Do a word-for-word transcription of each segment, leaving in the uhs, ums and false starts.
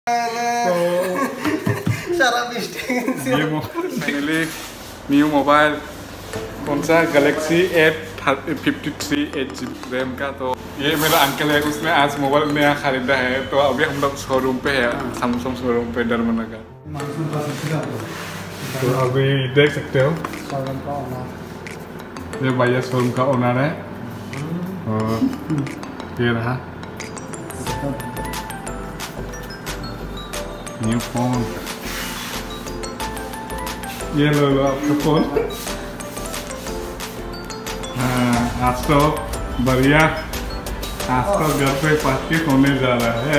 ये finally new mobile कौन सा Galaxy eight fifty three eight G B RAM का। तो ये मेरा अंकल है, उसने आज मोबाइल नया खरीदा है। तो अभी हम लोग शोरूम पे है, सैमसंग शोरूम पे दरमना का। तो अभी देख सकते हो ये भैया शोरूम का ओनर है और ये रहा न्यू फोन। ये लो लो आपका फोन। हाँ आज तो बढ़िया, आज तो घर पे पार्टी होने जा रहा है।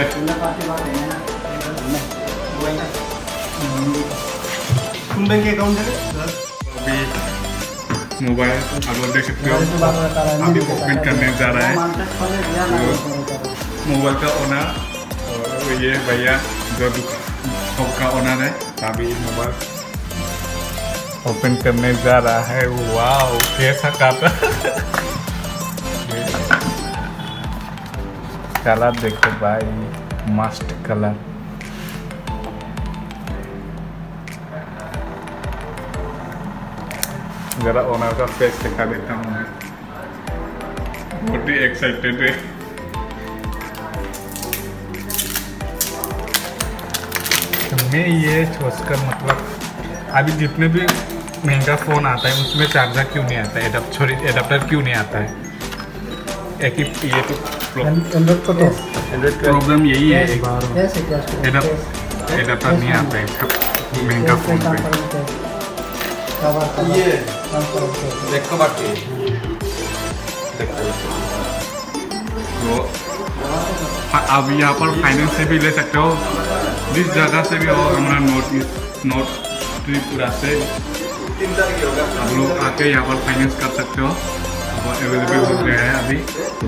अभी मोबाइल आप लोग देख सकते हो, अभी ओपन करने जा रहा है मोबाइल का ओनर। और ये भैया जो शॉप का ओनर है, अभी मोबाइल ओपन करने जा रहा है। वाह कैसा काटा कलर देखो भाई, मस्त कलर। जरा ओनर का फेस दिखा देता हूँ मैं, बहुत ही एक्साइटेड है। तो मैं ये सोचकर मतलब अभी जितने भी महंगा फ़ोन आता है उसमें चार्जर क्यों नहीं आता है, एडाप्टर सॉरी एडाप्टर क्यों नहीं आता है। एक ही ये तो प्रॉब्लम यही है, एडाप्टर नहीं आता है महंगा फ़ोन पे। ये देखो बाकी तो अब यहाँ पर फाइनेंस से भी ले सकते हो, जिस जगह से भी हो। हमारा नॉर्थ ईस्ट नॉर्थ त्रिपुरा से आप लोग आके यहाँ पर फाइनेंस कर सकते हो, अवेलेबल हो गया है अभी। तो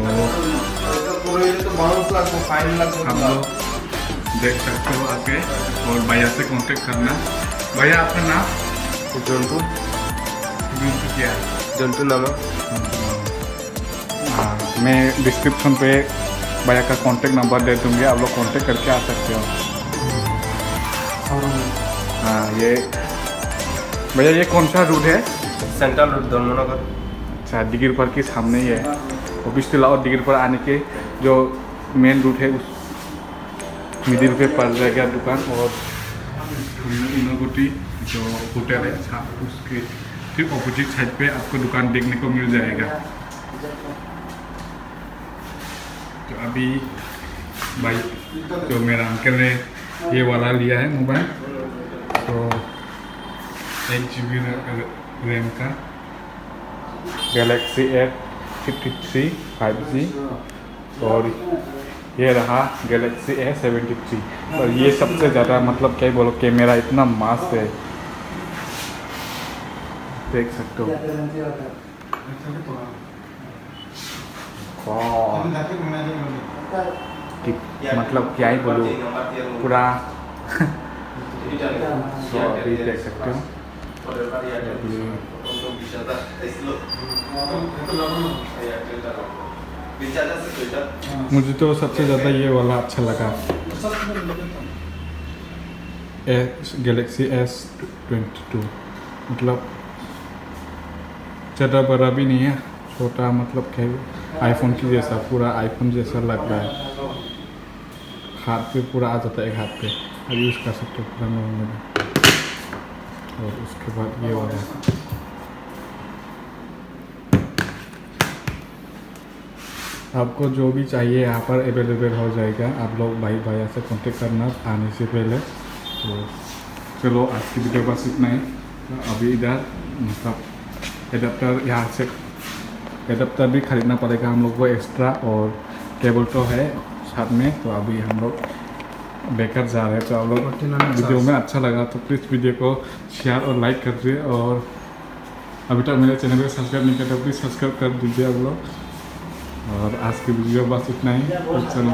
हम लोग देख सकते हो आके और भैया से कांटेक्ट करना। भैया आपका नाम? जंटू। जंटू क्या है? जंटू नाम। हाँ मैं डिस्क्रिप्शन पे भैया का कांटेक्ट नंबर दे दूँगी, आप लोग कांटेक्ट करके आ सकते हो। हाँ ये भैया ये कौन सा रूट है? Central route Dharmanagar. अच्छा डिग्री पर के सामने ही है ऑफिस टिला, और डिग्री पर आने के जो मेन रूट है उस मिडिल पे पड़ जाएगा दुकान। और इनोगुटी जो होटल है अच्छा, उसके ठीक ऑपोजिट साइड पे आपको दुकान देखने को मिल जाएगा। तो अभी भाई जो मेरा अंकल ने ये वाला लिया है मोबाइल, तो एक जी बी रैम का Galaxy eight fifty three five G, और ये रहा गैलेक्सी ए सेवेंटी थ्री। और ये सबसे ज़्यादा मतलब क्या बोलो, कैमरा इतना मस्त है, देख सकते हो। मतलब क्या ही बोलूँ, पूरा तो अभी देख सकते हो। मुझे तो सबसे ज़्यादा ये वाला अच्छा लगा, गैलेक्सी एस ट्वेंटी टू। मतलब ज़्यादा बड़ा भी नहीं है, छोटा मतलब क्या आईफोन की जैसा, पूरा आईफोन जैसा लग रहा है। हाथ पे पूरा आ जाता है, एक हाथ पे और यूज़ कर सकते हो पूरा नॉर्मल। और उसके बाद ये वाला आपको जो भी चाहिए यहाँ पर अवेलेबल हो जाएगा। आप लोग भाई भैया से कांटेक्ट करना आने से पहले। तो चलो आज की वीडियो बस इतना ही। तो अभी इधर मतलब एडाप्टर यहाँ से एडाप्टर भी खरीदना पड़ेगा हम लोग को एक्स्ट्रा, और केबल तो है साथ में। तो अभी हम लोग बेकर जा रहे हैं। तो आप लोग वीडियो में अच्छा लगा तो प्लीज़ वीडियो को शेयर और लाइक कर दीजिए, और अभी तक मेरे चैनल को सब्सक्राइब नहीं करते प्लीज़ सब्सक्राइब कर दीजिए आप लोग। और आज की वीडियो बस इतना ही। तो चलो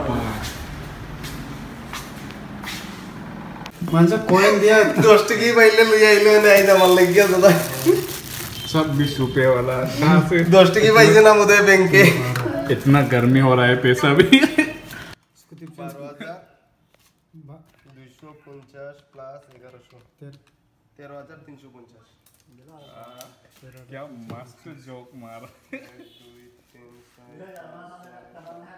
मानसा कॉइन दिया दस टकी पहले ले आइले ने आइदा मन लग गया दादा सब बीस रुपए वाला कहाँ से दस टकी पैसे ना मुझे बैंक के। इतना गर्मी हो रहा है पैसा भी বা- দুইশো পঞ্চাশ প্লাস এগারোশো তের- তেরো হাজার তিনশো পঞ্চাশ क्या मस्त जोक मारा এক দুই তিন চার পাঁচ ছয়